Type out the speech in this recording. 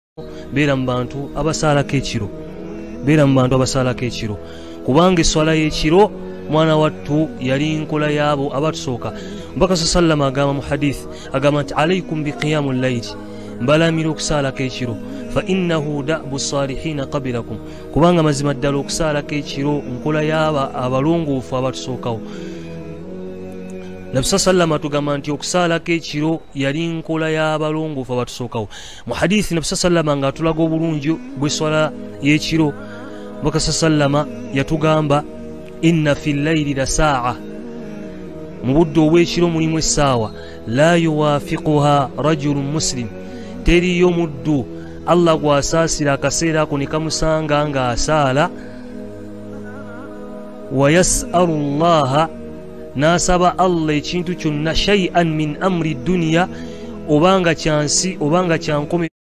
beera mu bantu abasaalako ekiro, beera mu bantu abasaalako ekiro, kubanga esswala y'ekiro mwana wattu yali nkola yaabo abatusooka. Mbaka sallama agamba mu hadith agamba nti alaikum biqiyamu llayli, mbalamira okusaalako ekiro, fa innahu da'bu salihina qabilakum, kubanga mazima ddala okusaalako ekiro nkola yaaba abalongoofu abatusookawo. Nabi sallama tugamba nti okusaalako ekiro yali nkola y'abalongoofu abatusookawo. Mu hadithi Nabi sallama nga atulaga obulungi bw'esswala y'ekiro, mbaka sallama yatugamba inna fil layli la sa'a, mu budde obw'ekiro mulimu essaawa, la yuwaafiquha rajulun muslim, teriyo muddu Allah gwasaasira akaseera ako ne kamusanga ng'asaala, wa yas'alu llaha, n'asaba Allah ekintu kyonna, shay'an min amri dunya, obanga kyansi obanga kyankome